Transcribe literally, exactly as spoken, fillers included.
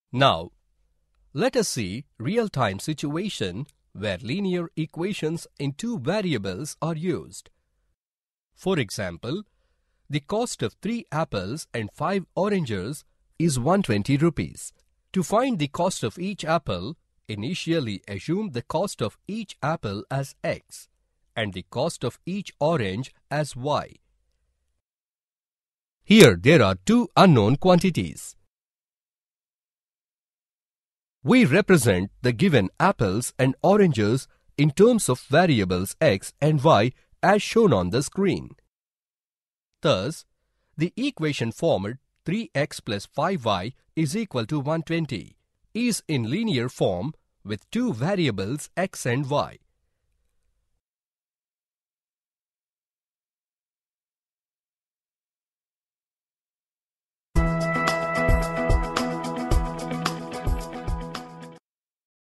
Now, let us see real-time situation where linear equations in two variables are used. For example, the cost of three apples and five oranges is one hundred twenty rupees. To find the cost of each apple, initially assume the cost of each apple as X and the cost of each orange as Y. Here there are two unknown quantities. We represent the given apples and oranges in terms of variables X and Y as shown on the screen. Thus, the equation formed three x plus five y is equal to one hundred twenty is in linear form with two variables X and Y.